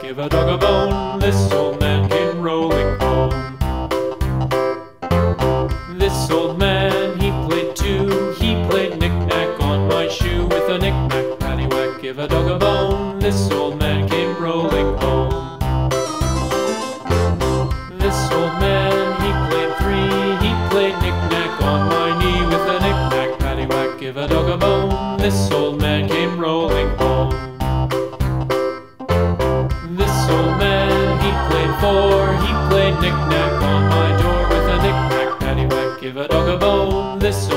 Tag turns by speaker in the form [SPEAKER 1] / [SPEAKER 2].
[SPEAKER 1] give a dog a bone. This old man came rolling home. This old man, he played too. He played knick-knack on my shoe. With a knick-knack, paddywhack, give a dog a bone. This old man came rolling home. This old man, he played three. He played knick-knack on my knee. With a knick-knack, paddywhack, give a dog a bone. This old man came rolling home. This old man, he played four. He played knick-knack on my door. With a knick-knack, paddywhack, give a dog a bone. This